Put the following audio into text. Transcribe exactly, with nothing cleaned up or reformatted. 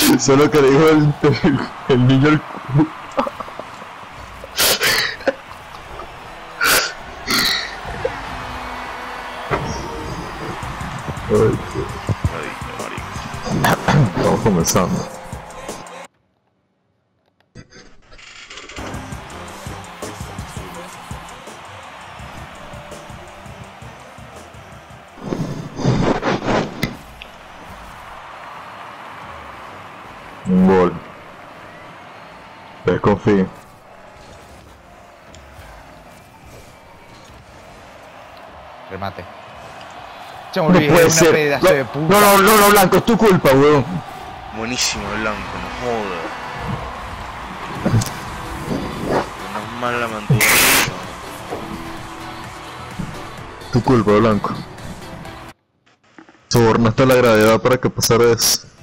Solo que le dijo el, el, el niño el cu. Ay, estamos comenzando. Un gol. Desconfío. Remate. Se me No olvidé, puede una ser. pedazo No, de puta. no, no, no, no, Blanco, es tu culpa, weón. Buenísimo Blanco, no joda. Menos mal la mantuvo. Tu culpa, Blanco. Sobornaste a la gravedad para que pasara eso.